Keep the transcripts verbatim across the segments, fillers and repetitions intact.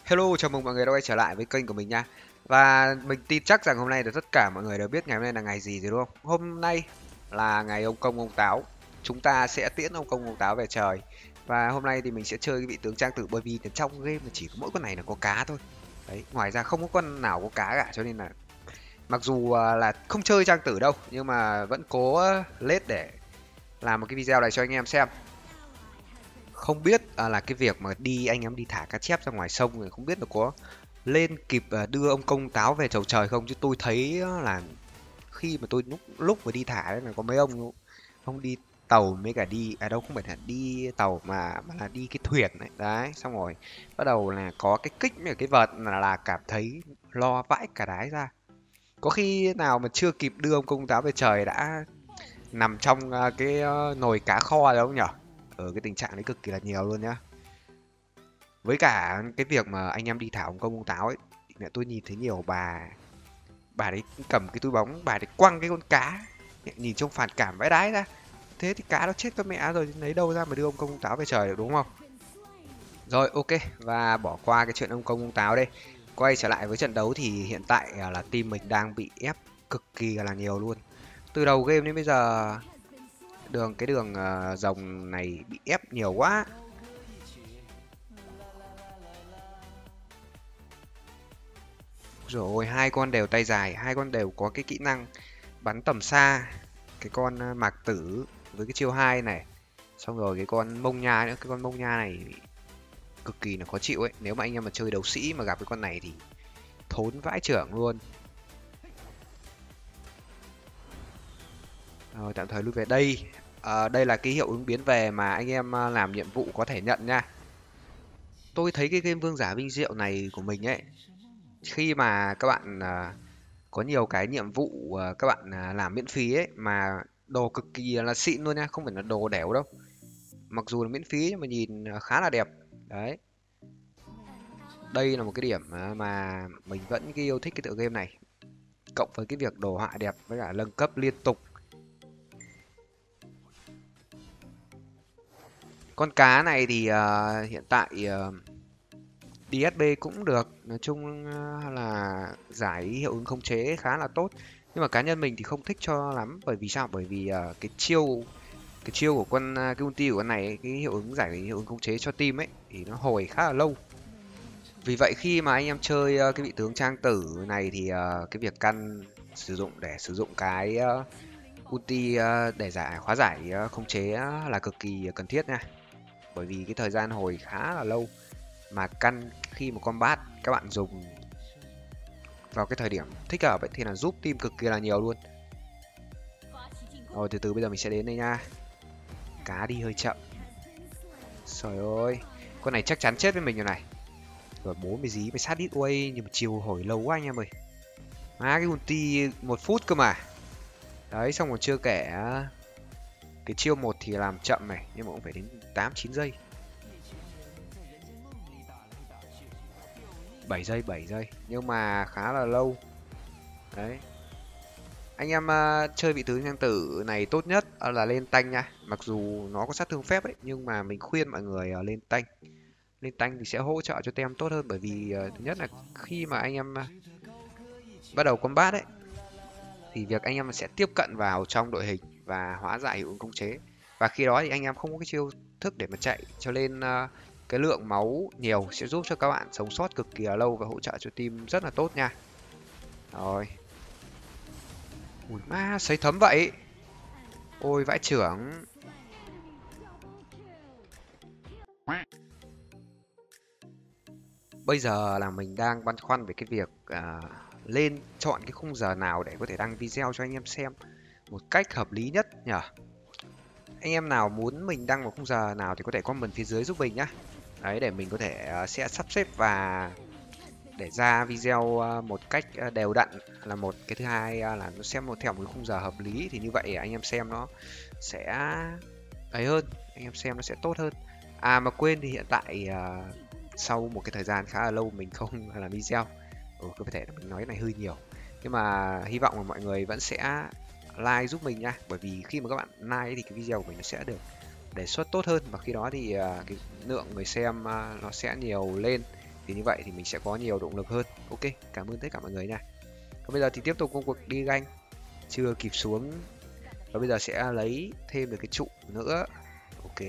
Hello, chào mừng mọi người đã quay trở lại với kênh của mình nha. Và mình tin chắc rằng hôm nay thì tất cả mọi người đều biết ngày hôm nay là ngày gì rồi đúng không? Hôm nay là ngày ông Công ông Táo. Chúng ta sẽ tiễn ông Công ông Táo về trời. Và hôm nay thì mình sẽ chơi cái vị tướng trang tử bởi vì trong game chỉ có mỗi con này là có cá thôi. Đấy, ngoài ra không có con nào có cá cả, cho nên là mặc dù à, là không chơi trang tử đâu nhưng mà vẫn cố lết để làm một cái video này cho anh em xem. Không biết à, là cái việc mà đi anh em đi thả cá chép ra ngoài sông thì không biết là có lên kịp à, đưa ông Công Táo về chầu trời không, chứ tôi thấy á, là khi mà tôi lúc lúc mà đi thả đấy là có mấy ông ông đi tàu mới cả đi à đâu không phải là đi tàu mà mà là đi cái thuyền đấy đấy, xong rồi bắt đầu là có cái kích với cái vợt là, là cảm thấy lo vãi cả đái ra. Có khi nào mà chưa kịp đưa ông Công Táo về trời đã nằm trong à, cái à, nồi cá kho đâu nhở. Ở cái tình trạng đấy cực kỳ là nhiều luôn nhá. Với cả cái việc mà anh em đi thả ông Công ông Táo ấy, mẹ tôi nhìn thấy nhiều bà bà đấy cầm cái túi bóng, bà đấy quăng cái con cá, mẹ nhìn trông phản cảm vãi đái ra. Thế thì cá nó chết con mẹ rồi, lấy đâu ra mà đưa ông Công ông Táo về trời được, đúng không? Rồi, ok, và bỏ qua cái chuyện ông Công ông Táo đây. Quay trở lại với trận đấu thì hiện tại à, là team mình đang bị ép cực kỳ là nhiều luôn. Từ đầu game đến bây giờ đường cái đường uh, rồng này bị ép nhiều quá. Rồi hai con đều tay dài, hai con đều có cái kỹ năng bắn tầm xa. Cái con à, mạc tử với cái chiêu hai này. Xong rồi cái con mông nha nữa, cái con mông nha này cực kỳ là khó chịu ấy. Nếu mà anh em mà chơi đấu sĩ mà gặp cái con này thì thốn vãi chưởng luôn. Rồi tạm thời lui về đây. À, đây là cái hiệu ứng biến về mà anh em à, làm nhiệm vụ có thể nhận nha. Tôi thấy cái game Vương Giả Vinh Diệu này của mình ấy, khi mà các bạn à, có nhiều cái nhiệm vụ à, các bạn à, làm miễn phí ấy mà đồ cực kỳ là xịn luôn nha, không phải là đồ đẻo đâu. Mặc dù là miễn phí nhưng mà nhìn à, khá là đẹp. Đấy, đây là một cái điểm à, mà mình vẫn cái yêu thích cái tựa game này. Cộng với cái việc đồ họa đẹp với cả nâng cấp liên tục. Con cá này thì à, hiện tại à, đê ét bê cũng được, nói chung à, là giải hiệu ứng khống chế khá là tốt. Nhưng mà cá nhân mình thì không thích cho lắm, bởi vì sao? Bởi vì à, cái chiêu cái chiêu của con à, cái ulti của con này ấy, cái hiệu ứng giải hiệu ứng khống chế cho team ấy thì nó hồi khá là lâu. Vì vậy khi mà anh em chơi à, cái vị tướng trang tử này thì à, cái việc căn sử dụng để sử dụng cái à, ulti à, để giải khóa giải à, khống chế á, là cực kỳ cần thiết nha. Bởi vì cái thời gian hồi khá là lâu, mà căn khi mà combat các bạn dùng vào cái thời điểm thích hợp ấy thì là giúp team cực kỳ là nhiều luôn. Rồi từ từ bây giờ mình sẽ đến đây nha. Cá đi hơi chậm. Trời ơi, con này chắc chắn chết với mình rồi này. Rồi bố mày dí mày sát ít uây, nhưng mà chiều hồi lâu quá anh em ơi. Má cái ulti một phút cơ mà. Đấy, xong rồi chưa kể cái chiêu một thì làm chậm này, nhưng mà cũng phải đến tám chín giây. bảy giây, bảy giây, nhưng mà khá là lâu. Đấy. Anh em uh, chơi vị tướng trang tử này tốt nhất uh, là lên tanh nha. Mặc dù nó có sát thương phép ấy, nhưng mà mình khuyên mọi người uh, lên tanh. Lên tanh thì sẽ hỗ trợ cho tem tốt hơn, bởi vì uh, thứ nhất là khi mà anh em uh, bắt đầu combat ấy thì việc anh em sẽ tiếp cận vào trong đội hình và hóa giải hiệu ứng khống chế. Và khi đó thì anh em không có cái chiêu thức để mà chạy, cho nên uh, cái lượng máu nhiều sẽ giúp cho các bạn sống sót cực kỳ là lâu và hỗ trợ cho team rất là tốt nha. Rồi. Ui ma, sấy thấm vậy. Ôi vãi chưởng. Bây giờ là mình đang băn khoăn về cái việc à, lên chọn cái khung giờ nào để có thể đăng video cho anh em xem một cách hợp lý nhất nhở. Anh em nào muốn mình đăng vào khung giờ nào thì có thể comment phía dưới giúp mình nhá. Đấy, để mình có thể uh, sẽ sắp xếp và để ra video uh, một cách uh, đều đặn là một. Cái thứ hai uh, là nó xem một theo một cái khung giờ hợp lý, thì như vậy anh em xem nó sẽ ấy hơn, anh em xem nó sẽ tốt hơn. À mà quên, thì hiện tại uh, sau một cái thời gian khá là lâu mình không làm video, ừ, có thể là mình nói cái này hơi nhiều, nhưng mà hy vọng là mọi người vẫn sẽ like giúp mình nha, bởi vì khi mà các bạn like thì cái video của mình nó sẽ được đề xuất tốt hơn, và khi đó thì uh, cái lượng người xem uh, nó sẽ nhiều lên, thì như vậy thì mình sẽ có nhiều động lực hơn. Ok, cảm ơn tất cả mọi người nha. Còn bây giờ thì tiếp tục công cuộc đi ganh, chưa kịp xuống, và bây giờ sẽ lấy thêm được cái trụ nữa. Ok,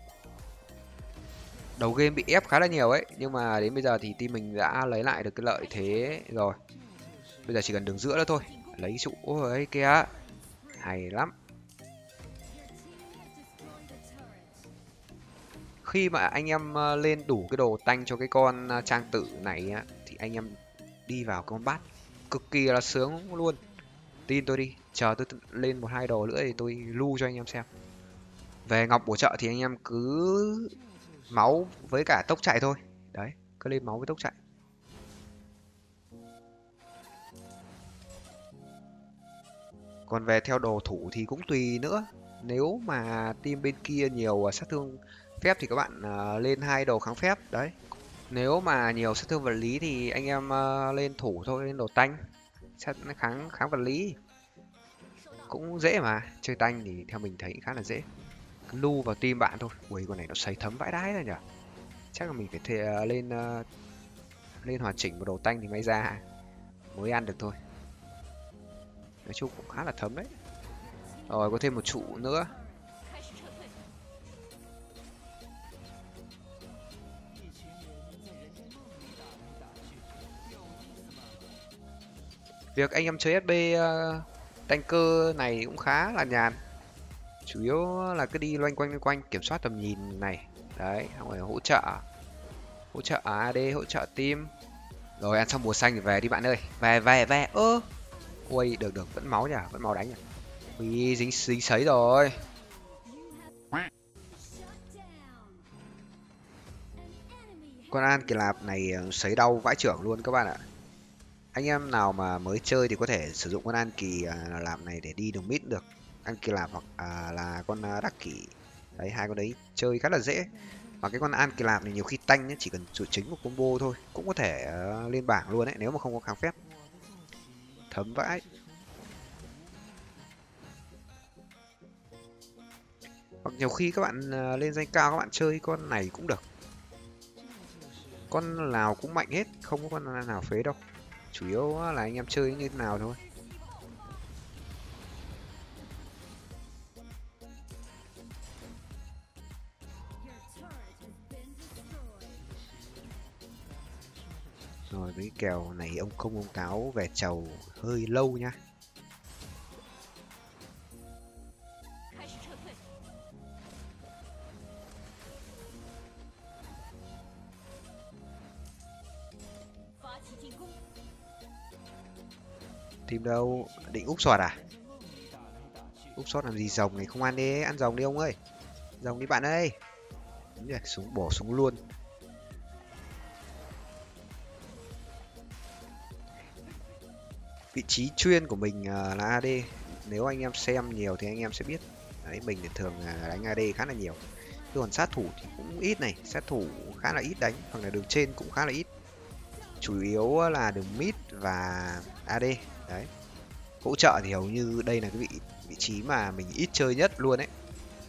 đầu game bị ép khá là nhiều ấy, nhưng mà đến bây giờ thì team mình đã lấy lại được cái lợi thế rồi. Bây giờ chỉ cần đường giữa nữa thôi, lấy trụ. Ôi ấy kìa, hay lắm. Khi mà anh em lên đủ cái đồ tanh cho cái con trang tử này á, thì anh em đi vào con bát cực kỳ là sướng luôn. Tin tôi đi, chờ tôi lên một hai đồ nữa thì tôi lưu cho anh em xem. Về ngọc bổ trợ thì anh em cứ máu với cả tốc chạy thôi. Đấy, cứ lên máu với tốc chạy. Còn về theo đồ thủ thì cũng tùy nữa. Nếu mà team bên kia nhiều sát thương phép thì các bạn uh, lên hai đồ kháng phép. Đấy. Nếu mà nhiều sát thương vật lý thì anh em uh, lên thủ thôi, lên đồ tanh. Sát kháng kháng vật lý. Cũng dễ mà. Chơi tanh thì theo mình thấy khá là dễ. Cứ lưu vào team bạn thôi. Ui, con này nó sấy thấm vãi đái rồi nhỉ. Chắc là mình phải thề, uh, lên uh, lên hoàn chỉnh một đồ tanh thì may ra mới ăn được thôi. Nói chung cũng khá là thấm đấy. Rồi có thêm một trụ nữa. Việc anh em chơi ét bê uh, tanker này cũng khá là nhàn. Chủ yếu là cứ đi loanh quanh loanh quanh kiểm soát tầm nhìn này. Đấy, xong rồi hỗ trợ. Hỗ trợ a đê, hỗ trợ team. Rồi ăn xong bùa xanh thì về đi bạn ơi. Về về về. Ơ. Ui, được được, vẫn máu nhỉ, vẫn máu đánh nhỉ. Ui, dính dính sấy rồi. Con An Kỳ Lạp này sấy đau vãi chưởng luôn các bạn ạ. Anh em nào mà mới chơi thì có thể sử dụng con An Kỳ Lạp này để đi đường mid được. An Kỳ Lạp hoặc à, là con Đắc Kỷ. Đấy, hai con đấy chơi khá là dễ. Mà cái con An Kỳ Lạp này nhiều khi tanh nhé, chỉ cần chủ chính một combo thôi cũng có thể uh, lên bảng luôn đấy, nếu mà không có kháng phép. Thấm vãi. Hoặc nhiều khi các bạn uh, lên danh cao các bạn chơi con này cũng được. Con nào cũng mạnh hết, không có con nào phế đâu. Chủ yếu là anh em chơi như thế nào thôi. Rồi với kèo này ông không ông táo về chầu hơi lâu nha. Team đâu? Định úp sọt à? Úp sọt làm gì, rồng này không ăn đi, ăn rồng đi ông ơi. Rồng đi bạn ơi. Đúng rồi, súng bổ súng luôn. Vị trí chuyên của mình là a đê. Nếu anh em xem nhiều thì anh em sẽ biết. Đấy, mình thì thường đánh a đê khá là nhiều. Còn sát thủ thì cũng ít này, sát thủ khá là ít đánh, hoặc là đường trên cũng khá là ít. Chủ yếu là đường mid và a đê. Đấy. Hỗ trợ thì hầu như đây là cái vị vị trí mà mình ít chơi nhất luôn ấy.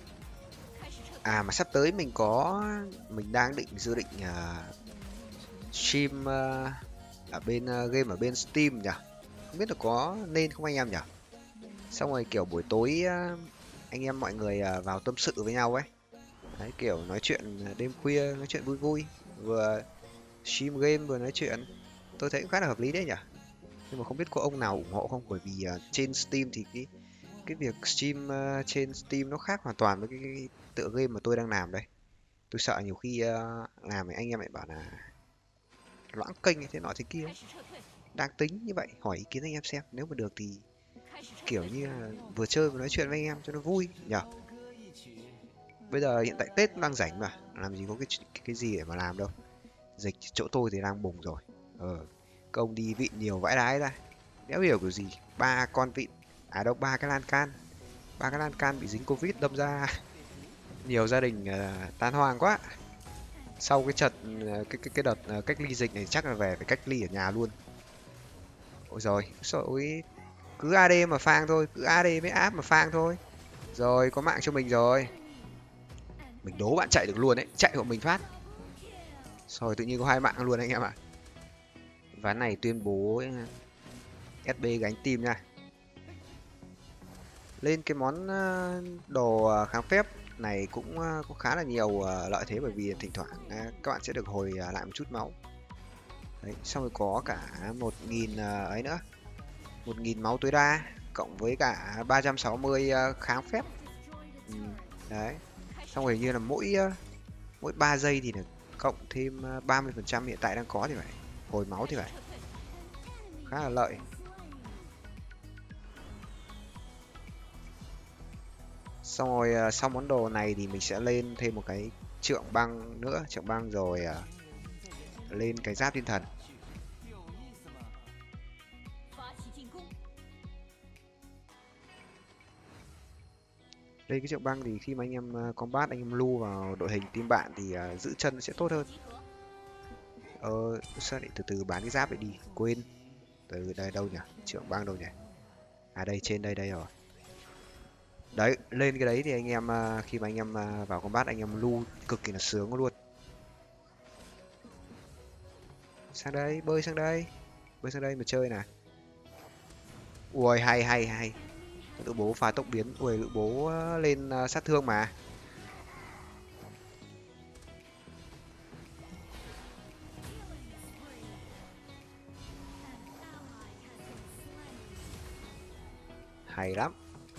À mà sắp tới mình có mình đang định dự định uh, stream uh, ở bên uh, game ở bên Steam nhỉ? Không biết là có nên không anh em nhỉ? Xong rồi kiểu buổi tối uh, anh em mọi người uh, vào tâm sự với nhau ấy. Đấy, kiểu nói chuyện đêm khuya, nói chuyện vui vui, vừa stream game vừa nói chuyện. Tôi thấy cũng khá là hợp lý đấy nhỉ? Nhưng mà không biết có ông nào ủng hộ không, bởi vì uh, trên Steam thì cái cái việc stream uh, trên Steam nó khác hoàn toàn với cái, cái tựa game mà tôi đang làm đây. Tôi sợ nhiều khi uh, làm thì anh em lại bảo là loãng kênh thế nọ thế kia. Đang tính như vậy, hỏi ý kiến anh em xem, nếu mà được thì kiểu như là vừa chơi vừa nói chuyện với anh em cho nó vui nhở. Bây giờ hiện tại Tết đang rảnh mà, làm gì có cái cái, cái gì để mà làm đâu. Dịch chỗ tôi thì đang bùng rồi. Ờ, công đi vịn nhiều vãi đái ra. Đéo hiểu kiểu gì, ba con vịn, à đâu ba cái lan can, ba cái lan can bị dính covid đâm ra nhiều gia đình uh, tan hoang quá. Sau cái trận uh, cái cái cái đợt uh, cách ly dịch này chắc là về phải cách ly ở nhà luôn. Ôi rồi, rồi cứ a đê mà phang thôi, cứ a đê với áp mà phang thôi. Rồi có mạng cho mình rồi. Mình đố bạn chạy được luôn đấy, chạy của mình phát. Rồi tự nhiên có hai mạng luôn anh em ạ. Ván này tuyên bố ét bê gánh team nha. Lên cái món ờ, đồ ờ, kháng phép này cũng ờ, có khá là nhiều ờ, lợi thế, bởi vì thỉnh thoảng ờ, các bạn sẽ được hồi ờ, lại một chút máu. Đấy, xong rồi có cả một nghìn ờ, ấy nữa, một nghìn máu tối đa cộng với cả ba trăm sáu mươi ờ, kháng phép. Ừ, đấy. Xong rồi như là mỗi ờ, mỗi ba giây thì được cộng thêm ờ, ba mươi phần trăm hiện tại đang có thì phải. Hồi máu thì phải. Khá là lợi. Xong rồi ờ, sau món đồ này thì mình sẽ lên thêm một cái trượng băng nữa, trượng băng rồi ờ, lên cái giáp thiên thần. Đây cái trượng băng thì khi mà anh em ờ, combat, anh em lưu vào đội hình team bạn thì ờ, giữ chân nó sẽ tốt hơn. Ờ, sao lại từ từ bán cái giáp lại đi, quên. Từ đây đâu nhỉ? Trượng băng đâu nhỉ? À đây, trên đây đây rồi. Đấy, lên cái đấy thì anh em ờ, khi mà anh em ờ, vào combat anh em lưu cực kỳ là sướng luôn. Sang đây, bơi sang đây. Bơi sang đây mà chơi nè. Ui hay hay hay. Lữ bố phá tốc biến. Ui lữ bố ờ, lên ờ, sát thương mà. Hay lắm.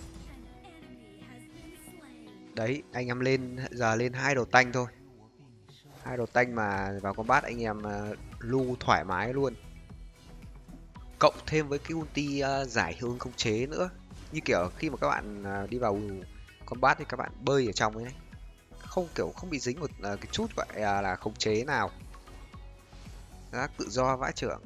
Đấy, anh em lên giờ lên hai đồ tanh thôi. Hai đồ tanh mà vào combat anh em uh, lưu thoải mái luôn. Cộng thêm với cái ulti uh, giải hiệu ứng khống chế nữa. Như kiểu khi mà các bạn uh, đi vào combat thì các bạn bơi ở trong ấy đấy. Không kiểu không bị dính một uh, cái chút gọi uh, là khống chế nào. Giác tự do vãi chưởng.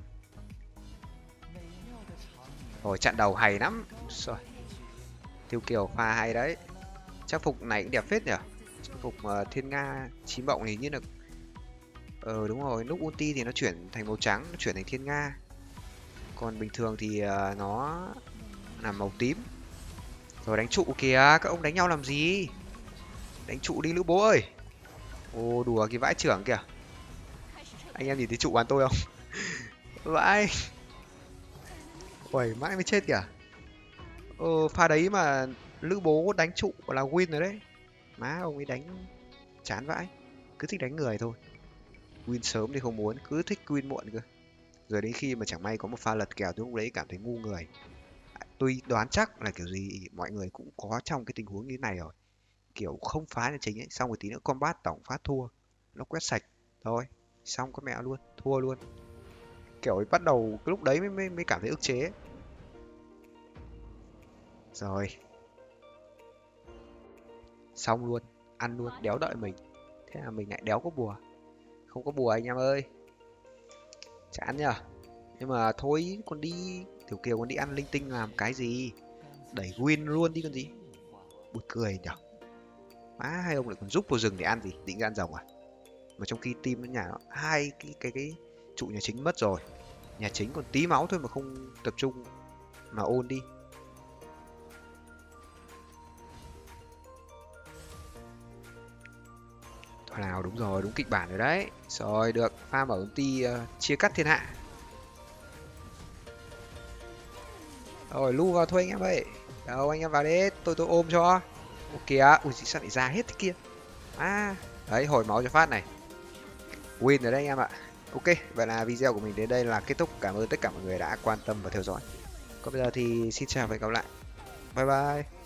Rồi trận đầu hay lắm. Rồi. Tiêu Kiều pha hay đấy. Trang phục này cũng đẹp phết nhỉ. Trang phục uh, Thiên Nga Chí Mộng hình như là ờ đúng rồi, lúc ulti thì nó chuyển thành màu trắng, nó chuyển thành Thiên Nga. Còn bình thường thì uh, nó là màu tím. Rồi đánh trụ kìa, các ông đánh nhau làm gì? Đánh trụ đi lữ bố ơi. Ô đùa cái vãi trưởng kìa. Anh em nhìn thấy trụ bắn tôi không? Vãi. Uầy mãi mới chết kìa. Ờ pha đấy mà lữ bố đánh trụ là win rồi đấy. Má ông ấy đánh chán vãi. Cứ thích đánh người thôi. Win sớm thì không muốn, cứ thích win muộn cơ. Rồi đến khi mà chẳng may có một pha lật kèo tôi lúc đấy cảm thấy ngu người. Tôi đoán chắc là kiểu gì mọi người cũng có trong cái tình huống như thế này rồi. Kiểu không phá là chính ấy, xong rồi tí nữa combat tổng phát thua. Nó quét sạch. Thôi, xong có mẹ luôn, thua luôn. Kiểu ấy bắt đầu cái lúc đấy mới mới, mới cảm thấy ức chế ấy. Rồi. Xong luôn, ăn luôn, đéo đợi mình. Thế là mình lại đéo có bùa. Không có bùa anh em ơi. Chán nhờ. Nhưng mà thôi, còn đi Tiểu Kiều còn đi ăn linh tinh làm cái gì? Đẩy win luôn đi còn gì? Buồn cười nhở. Má hai ông lại còn giúp vào rừng để ăn gì? Định ra ăn rồng à? Mà trong khi team nó nhà nó hai cái cái cái trụ nhà chính mất rồi. Nhà chính còn tí máu thôi mà không tập trung mà ôn đi. Thôi nào, đúng rồi, đúng kịch bản rồi đấy. Rồi được, pha mở ulti uh, chia cắt thiên hạ. Rồi lưu vào thôi anh em ơi. Đâu anh em vào đấy, tôi tôi ôm cho. Ok á, ui sao lại ra hết thế kia. À, đấy hồi máu cho phát này. Win rồi đấy anh em ạ. Ok, vậy là video của mình đến đây là kết thúc. Cảm ơn tất cả mọi người đã quan tâm và theo dõi. Còn bây giờ thì xin chào và hẹn gặp lại. Bye bye.